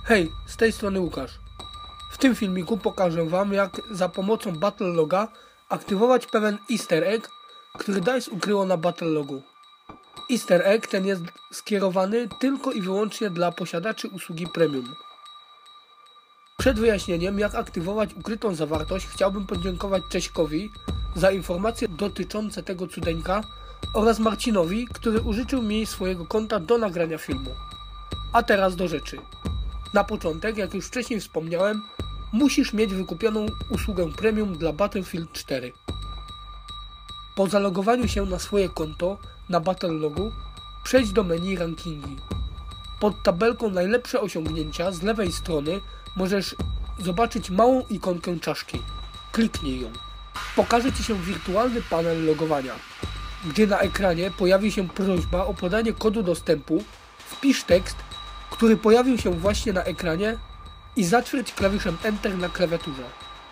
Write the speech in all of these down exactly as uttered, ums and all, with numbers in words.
Hej, z tej strony Łukasz. W tym filmiku pokażę Wam, jak za pomocą Battleloga aktywować pewien easter egg, który DICE ukryło na Battlelogu. Easter egg ten jest skierowany tylko i wyłącznie dla posiadaczy usługi premium. Przed wyjaśnieniem, jak aktywować ukrytą zawartość, chciałbym podziękować Cześkowi za informacje dotyczące tego cudeńka oraz Marcinowi, który użyczył mi swojego konta do nagrania filmu. A teraz do rzeczy. Na początek, jak już wcześniej wspomniałem, musisz mieć wykupioną usługę premium dla Battlefield cztery. Po zalogowaniu się na swoje konto na Battlelogu, przejdź do menu rankingi. Pod tabelką najlepsze osiągnięcia z lewej strony możesz zobaczyć małą ikonkę czaszki. Kliknij ją. Pokaże Ci się wirtualny panel logowania. Gdy na ekranie pojawi się prośba o podanie kodu dostępu, wpisz tekst, który pojawił się właśnie na ekranie i zatwierdź klawiszem Enter na klawiaturze.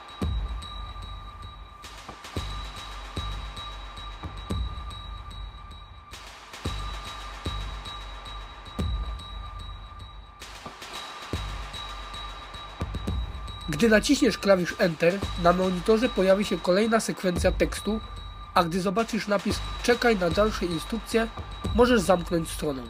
Gdy naciśniesz klawisz Enter, na monitorze pojawi się kolejna sekwencja tekstu, a gdy zobaczysz napis Czekaj na dalsze instrukcje, możesz zamknąć stronę.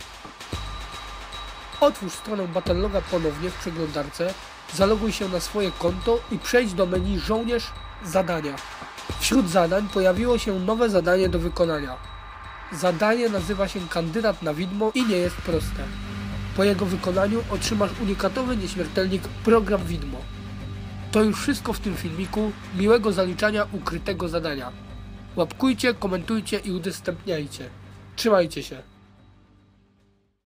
Otwórz stronę Battleloga ponownie w przeglądarce, zaloguj się na swoje konto i przejdź do menu Żołnierz Zadania. Wśród zadań pojawiło się nowe zadanie do wykonania. Zadanie nazywa się Kandydat na Widmo i nie jest proste. Po jego wykonaniu otrzymasz unikatowy nieśmiertelnik Program Widmo. To już wszystko w tym filmiku. Miłego zaliczania ukrytego zadania. Łapkujcie, komentujcie i udostępniajcie. Trzymajcie się.